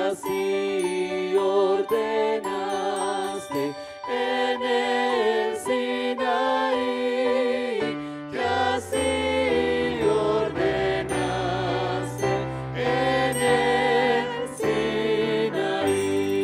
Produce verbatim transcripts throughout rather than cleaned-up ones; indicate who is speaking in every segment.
Speaker 1: así ordenaste en el Sinaí, que así ordenaste en el Sinaí.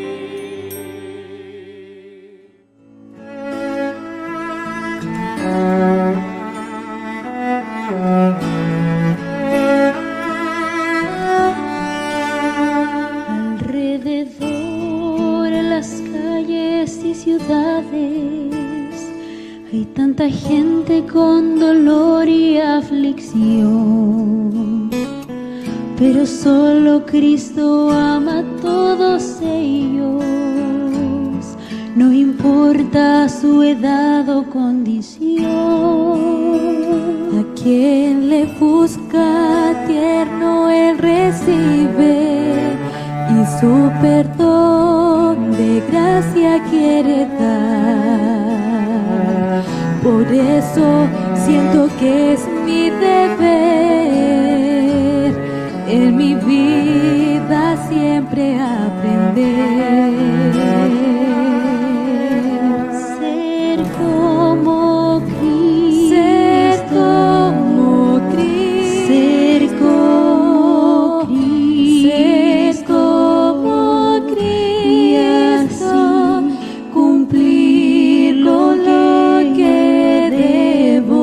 Speaker 2: Alrededor en las calles y ciudades hay tanta gente con dolor y aflicción, pero solo Cristo ama a todos ellos, no importa su edad o condición. A quien le busca tierno Él recibe, y su perdón de gracia quiere dar. Por eso siento que es mi deber en mi vida siempre aprender. Ser como Cristo, ser como Cristo, ser como Cristo, ser como Cristo, y así cumplir lo que debo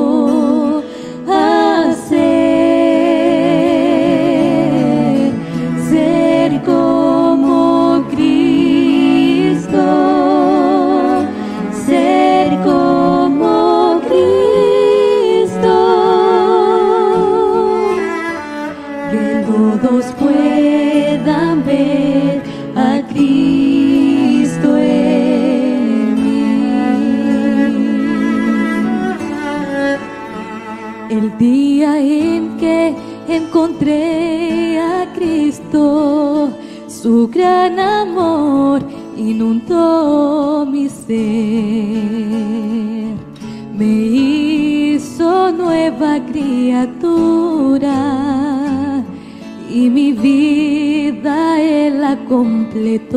Speaker 2: hacer. Ser como Cristo, ser como Cristo, que todos puedan ver a Cristo en mí. El día en que encontré a Cristo, su gran amor inundó mi ser, me hizo nueva criatura y mi vida Él la completó.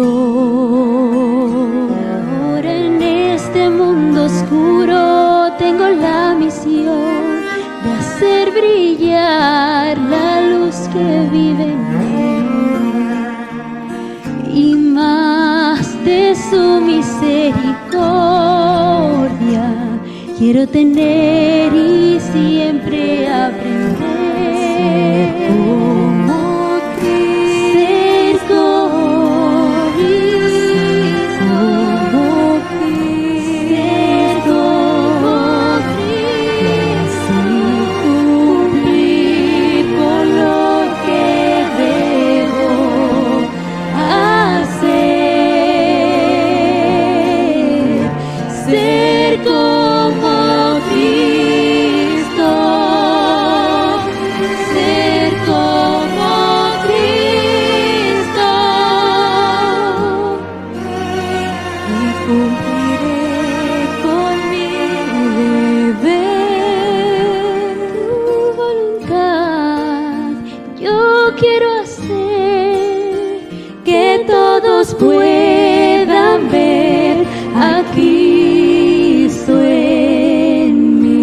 Speaker 2: Ahora en este mundo oscuro tengo la misión de hacer brillar la luz que vive en mí, y más de su misericordia quiero tener y siempre aprender. Como Cristo, como Cristo, como Cristo, como Cristo, y cumplir con lo que debo hacer. Ser como Cristo, ser como Cristo, y cumpliré con mi deber. Tu voluntad yo quiero hacer, que todos puedan ver a Cristo en mí.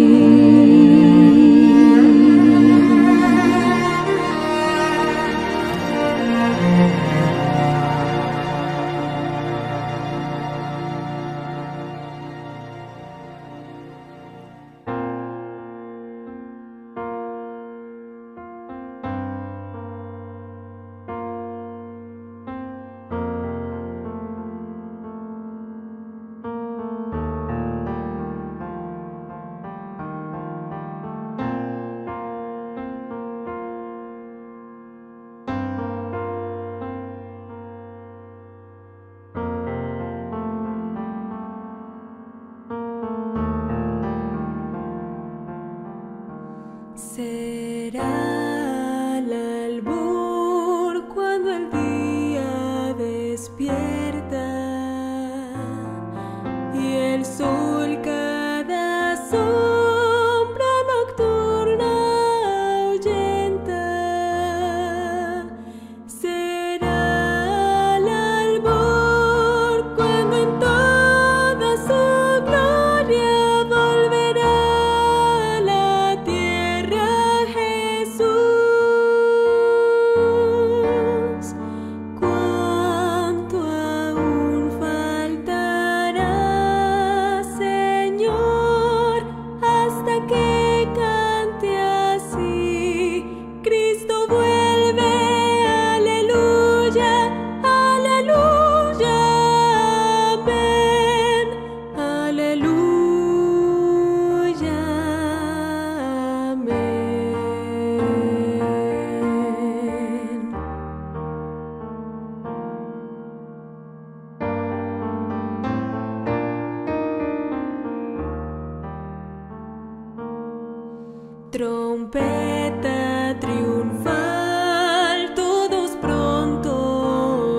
Speaker 3: Trompeta triunfal, todos pronto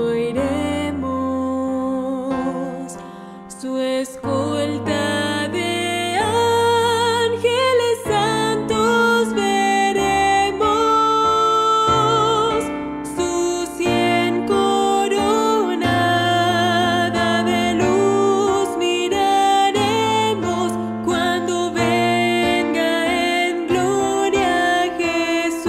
Speaker 3: oiremos su escolta de ángeles santos veremos, su cien coronada de luz miraremos cuando venga en gloria Jesús.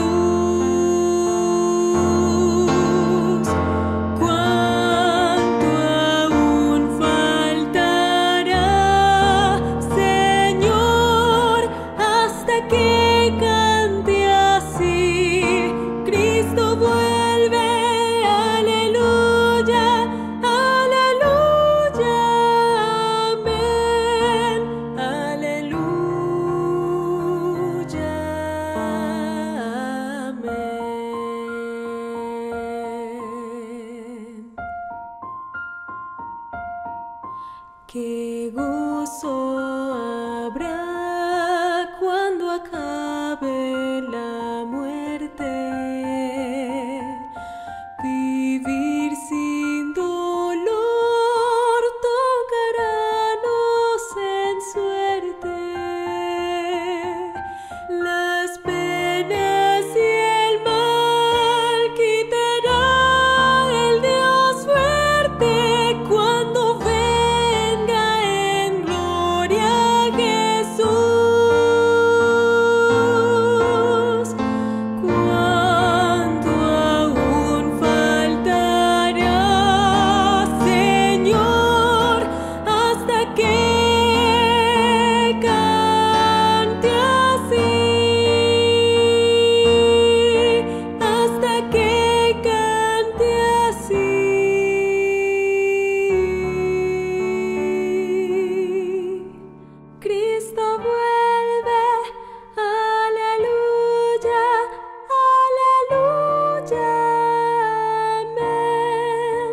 Speaker 3: Cuánto aún faltará, Señor, hasta que cante así. Cristo vuelve, aleluya, aleluya, amén, aleluya, amén. Qué gozo habrá cuando acabe la muerte, vivir sin dolor tocarános en suerte, las penas y el mal quitará el Dios fuerte cuando venga en gloria Jesús. Cuánto aún faltará, Señor, hasta que cante así, hasta que cante así. Cristo vuelve, aleluya, aleluya, amén,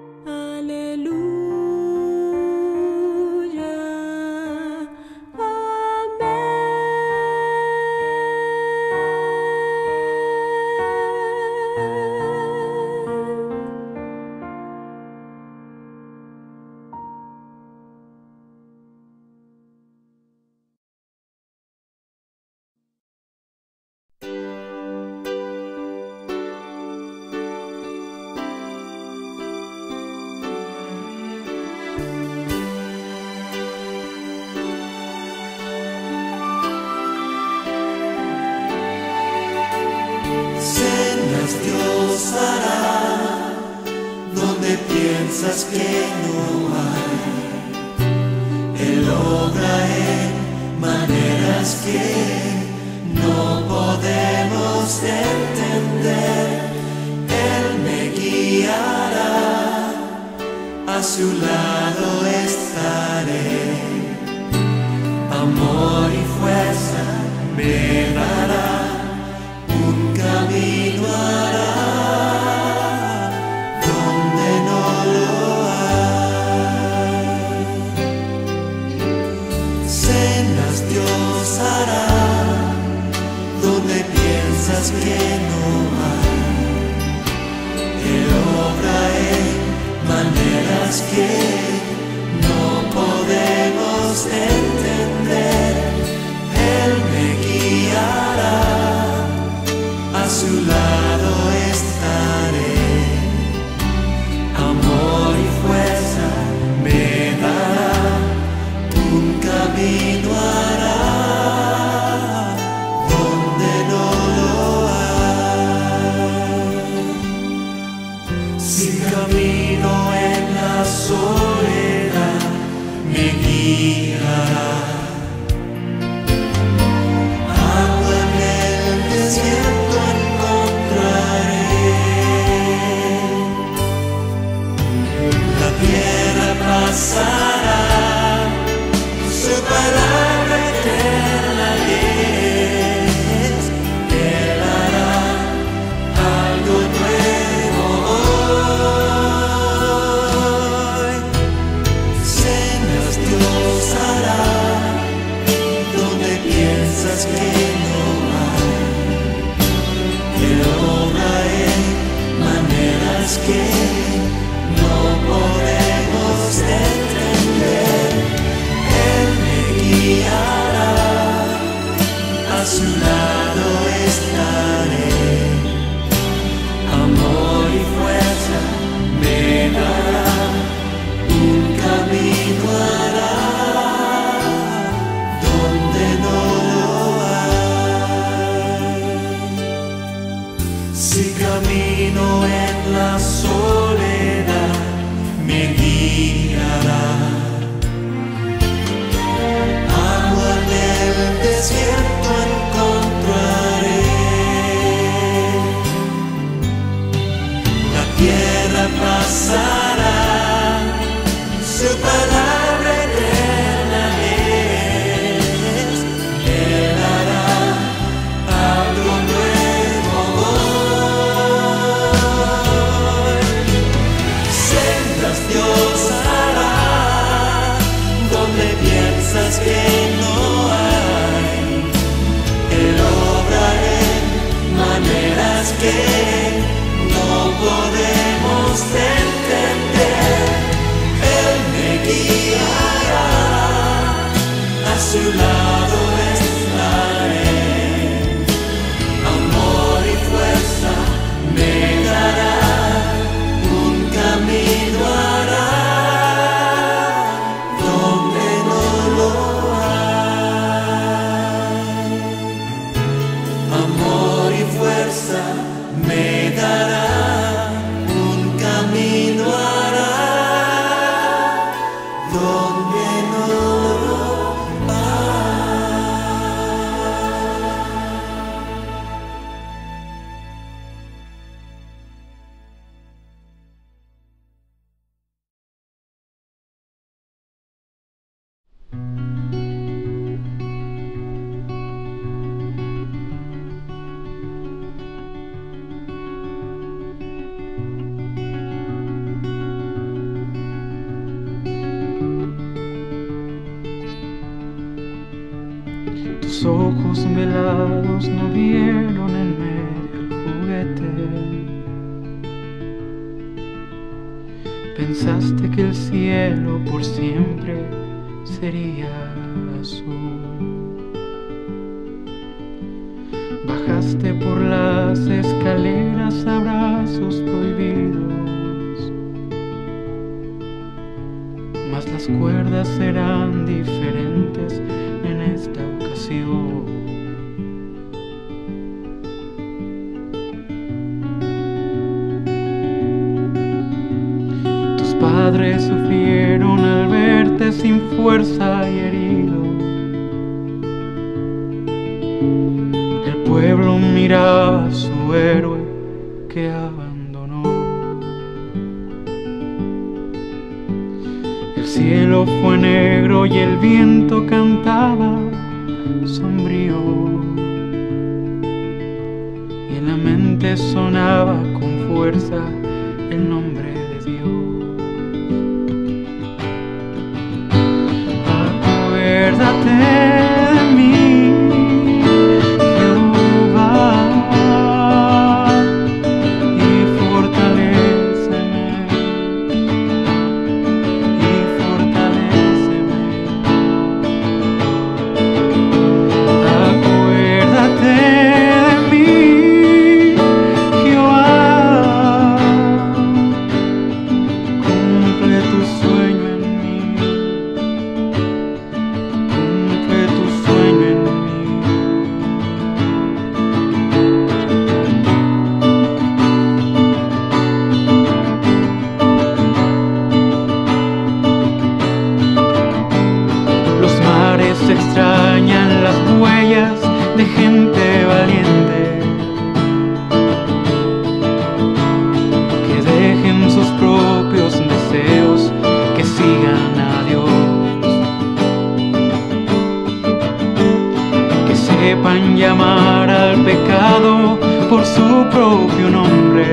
Speaker 3: aleluya,
Speaker 4: Cenas Dios hará donde piensas que no hay. Él obra en maneras que no podemos entender. Él me guiará, a su lado estaré. Amor y fuerza me dará, un camino hará donde no lo hay. Cenas Dios hará donde piensas que no hay. Él obra en maneras que no podemos entender. Él me guiará, a su lado estaré. Amor y fuerza me dará, un camino hará donde no lo hay. Si camino en la soledad, me guiará. Agua en el desierto encontraré. La tierra pasará, su palabra eterna es. Él hará algo nuevo hoy. Cenas Dios hará la soledad me guiará. Agua en el desierto encontraré. La tierra pasará, su palabra eterna es. Él hará algo nuevo hoy. Sendas Dios hará donde piensas que no hay. Él obra en maneras que no podemos entender. Él me guiará, a su lado estaré. Amor y fuerza me dará, un camino hará donde no lo hay. Amor y fuerza me dará, un camino hará donde no lo
Speaker 5: Tus ojos velados no vieron en medio el juguete. Pensaste que el cielo por siempre sería azul. Bajaste por las escaleras a brazos prohibidos, mas las cuerdas serán diferentes en esta ocasión. Tus padres sufrieron al verte sin fuerza y herido. El pueblo miraba a su héroe que abandonó. El cielo fue negro y el viento cantaba sombrío, y en la mente sonaba con fuerza el nombre de Dios. Acuérdate de mí, Jehová, y fortaléceme, y fortaléceme. Acuérdate de mí, Jehová, cumple tu sueño en mí, cumple tu sueño en mí. Los mares extrañan las huellas de gente valiente, que dejen sus propios deseos, que sigan a Dios, que sepan llamar al pecado por su propio nombre,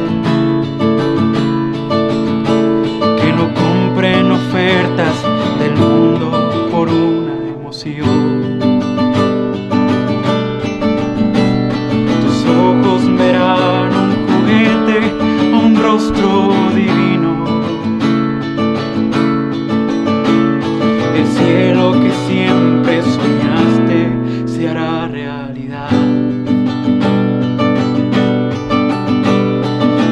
Speaker 5: que no compren ofertas del mundo por una emoción. Tus ojos verán un juguete, un rostro divino. El cielo que siempre soñaste se hará realidad.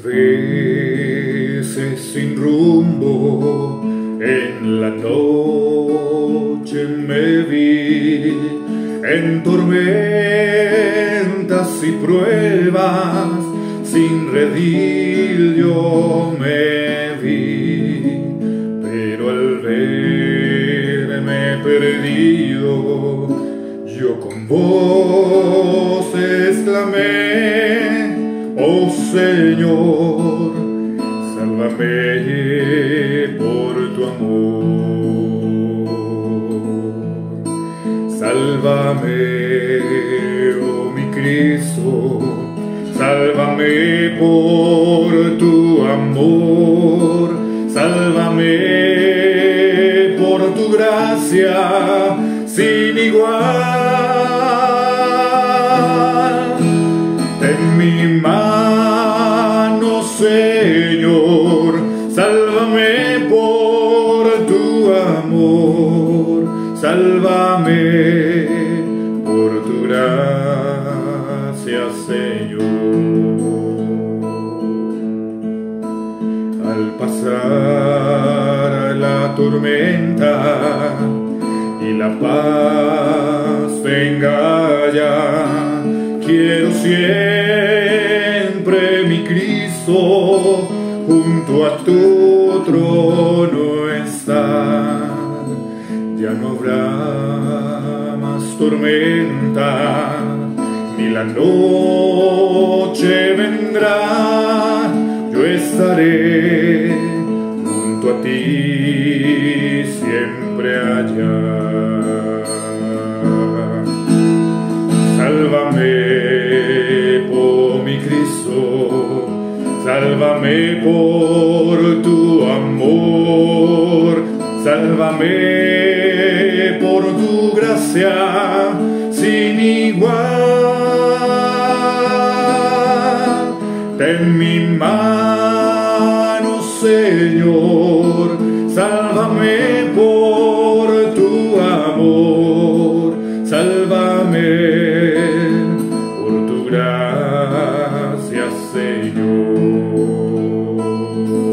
Speaker 6: veces sin rumbo en la noche me vi, en tormentas y pruebas sin redil yo me vi, pero al verme perdido yo con voz exclamé: oh Señor, sálvame por tu amor. Sálvame, oh mi Cristo, sálvame por tu amor. Sálvame por tu gracia sin igual. En mi mano, Señor, sálvame por tu amor. Sálvame por tu gracia, Señor. Al pasar la tormenta y la paz venga ya, quiero siempre, mi Cristo, junto a tu trono estar. Ya no habrá más tormenta, ni la noche vendrá. Yo estaré junto a ti siempre allá. Sálvame, oh mi Cristo, sálvame por tu amor. Sálvame por tu gracia sin igual. Ten mi mano, Señor, sálvame por tu amor. Sálvame por tu gracia, Señor.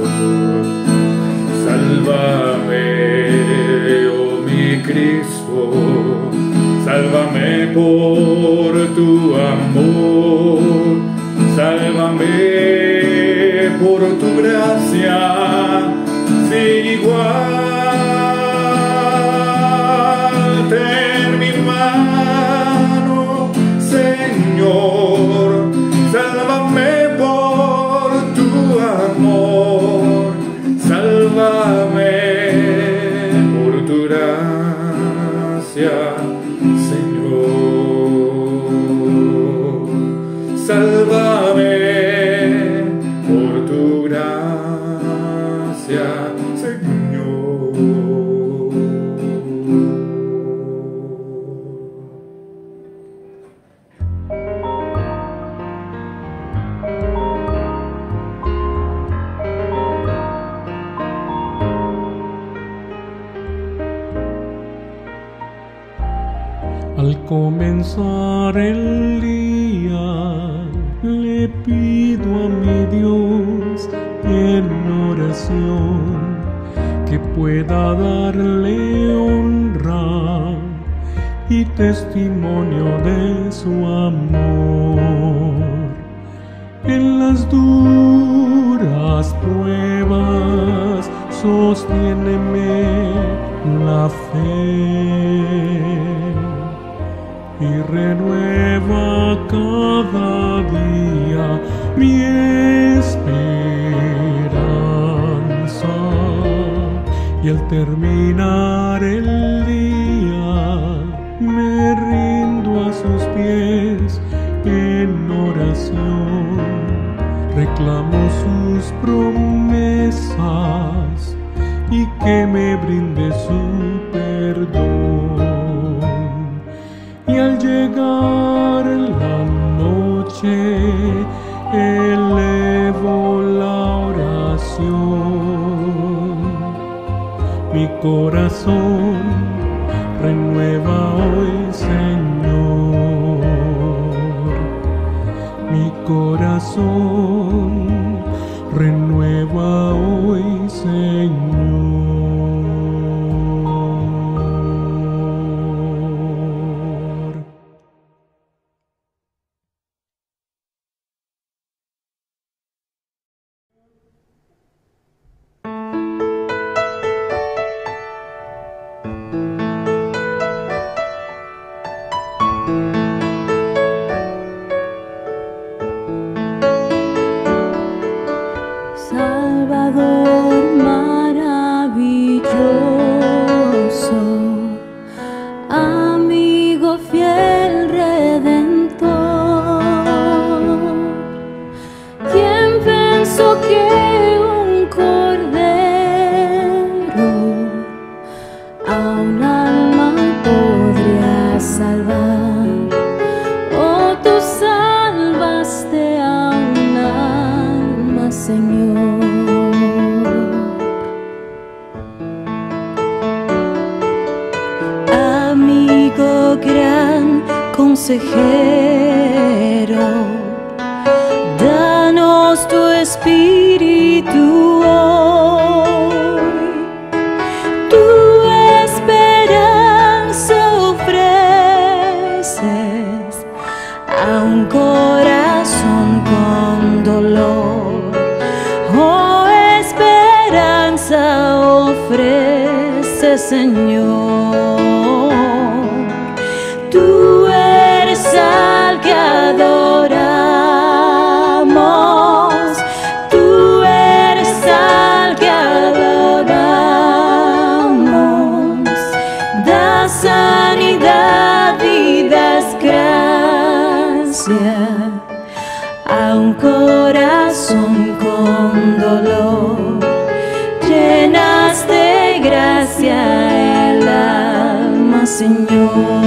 Speaker 6: Sálvame, oh mi Cristo, sálvame por tu amor. Sálvame por tu gracia sin igual. Ten mi mano, Señor, sálvame por tu amor. Sálvame por tu gracia, Señor. Sálvame por tu gracia, Señor.
Speaker 7: Al comenzar el día, le pido a mi Dios en oración que pueda darle honra y testimonio de su amor. En las duras pruebas sosténeme la fe y renueva cada día mi esperanza. Y al terminar el día me rindo a sus pies en oración. Reclamo sus promesas y que me brinde su perdón. Y al llegar la noche elevo la oración. Mi corazón renueva hoy, Señor. Mi corazón renueva hoy, Señor.
Speaker 3: Salvador maravilloso, amigo fiel redentor, quien pensó que un cordero a un alma podría salvar. Oh, tú salvaste a un alma, Señor. Amigo gran consejero, danos tu espíritu hoy. Tu esperanza ofreces a un corazón con dolor. Oh, esperanza ofrece, Señor. Tú eres al que adoramos, tú eres al que alabamos. Das sanidad y das gracia a un corazón con dolor. Llenas de gracia el alma, Señor.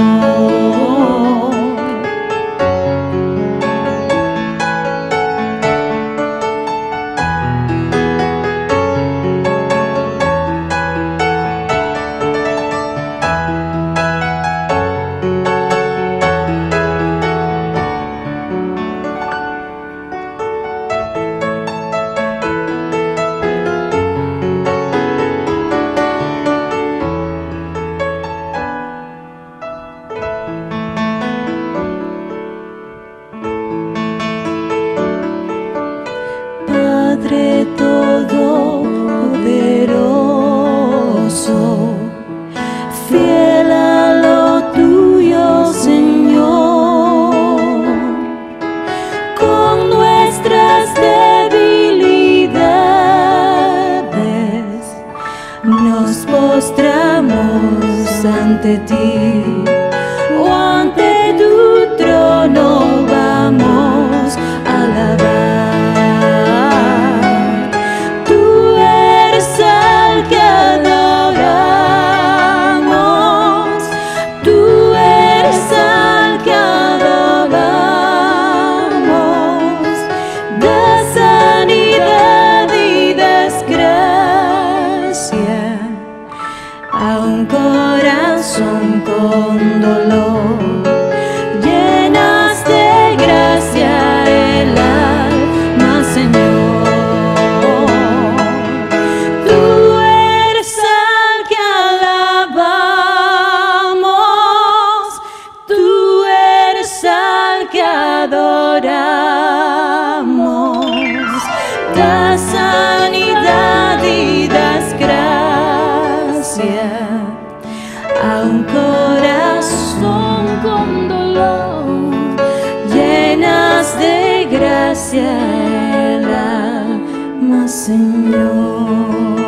Speaker 3: Padre todopoderoso, fiel a lo tuyo, Señor, con nuestras debilidades nos postramos ante ti, o ante tu trono vamos a alabar. A un corazón con dolor, llenas de gracia el alma, Señor. Tú eres al que alabamos, tú eres al que adoramos. Das sanidad y das gracia a un corazón con dolor. Llenas de gracia el alma, Señor.